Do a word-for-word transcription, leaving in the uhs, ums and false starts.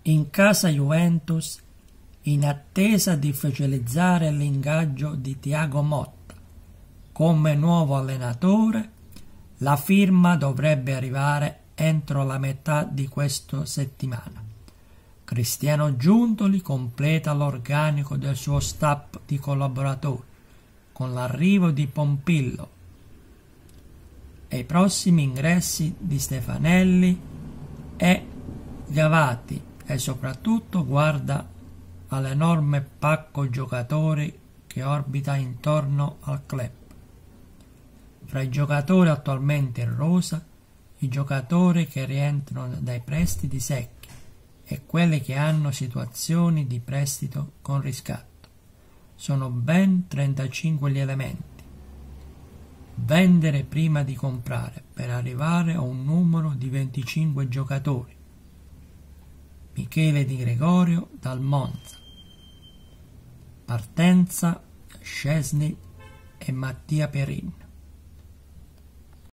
In casa Juventus, in attesa di ufficializzare l'ingaggio di Thiago Motta come nuovo allenatore, la firma dovrebbe arrivare entro la metà di questa settimana. Cristiano Giuntoli completa l'organico del suo staff di collaboratori con l'arrivo di Pompillo e i prossimi ingressi di Stefanelli e Gavati, e soprattutto guarda all'enorme pacco giocatori che orbita intorno al club. Fra i giocatori attualmente in rosa, i giocatori che rientrano dai prestiti secchi e quelli che hanno situazioni di prestito con riscatto. Sono ben trentacinque gli elementi. Vendere prima di comprare per arrivare a un numero di venticinque giocatori. Michele Di Gregorio dal Monza. Partenza Szczesny e Mattia Perin.